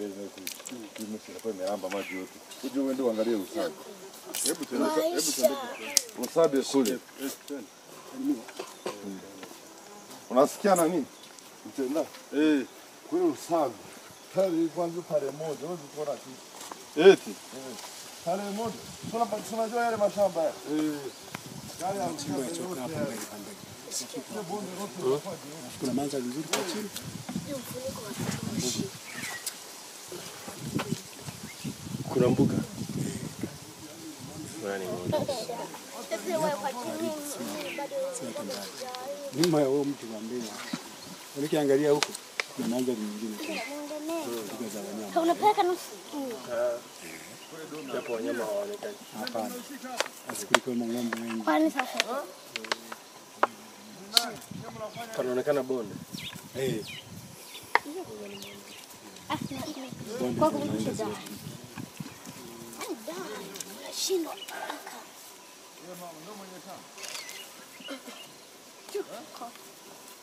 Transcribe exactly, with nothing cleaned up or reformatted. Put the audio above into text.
mbele na kimesha kwa melamba maji yote. Uje uende uangalie usabi. Hebu tena hebu tena. Usabi kule. Unasikia nani? Mtenda. Eh, kule usabi. Pale kwanza pale moja, wewe uko na kitu. Eti. Eh. Pale moja. Kuna tunajua yale mashamba. Eh. Gari ya mchimba choka hapo mbele pande. Kuna manza vizuri kwa chini. Kuna mbuga. Kuna nini? Nyuma ya huo mti wa mbele. Ukiangalia huko kuna mandhari nyingine. Mbuga za wanyama. Unapeleka nusu. Hapo wanyama hawaonekani. Hapana. Asikuliko ng'ombe wengi. Kwani sasa? Panaonekana bonde. Eh. Ah, kwa kumcheza. Shindo. Yeye mama ndo mwenye tano.